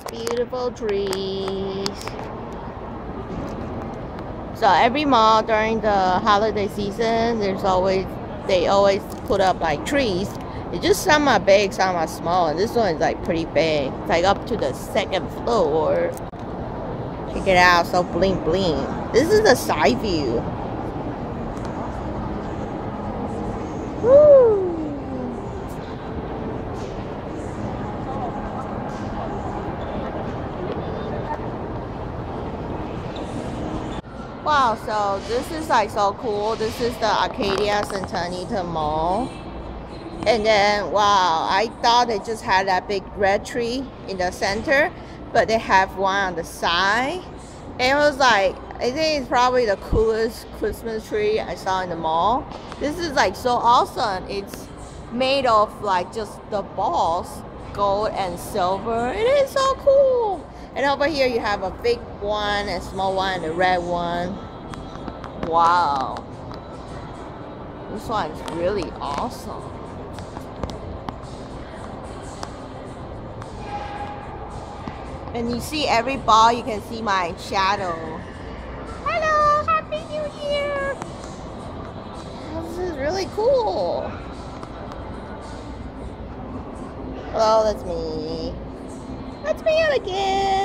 beautiful trees. So every mall during the holiday season, they always put up like trees. It's just some are big, some are small, and this one is like pretty big. It's like up to the 2nd floor. Check it out, so bling bling. This is the side view. Woo! Wow, so this is like so cool. This is the Arcadia Santa Anita Mall. And then, wow, I thought they just had that big red tree in the center, but they have one on the side. And it was like, I think it's probably the coolest Christmas tree I saw in the mall. This is like so awesome. It's made of like just the balls, gold and silver. It is so cool. And over here you have a big one, a small one, and a red one. Wow. This one is really awesome. And you see every ball, you can see my shadow. Hello, Happy New Year! This is really cool. Hello, that's me. That's me again.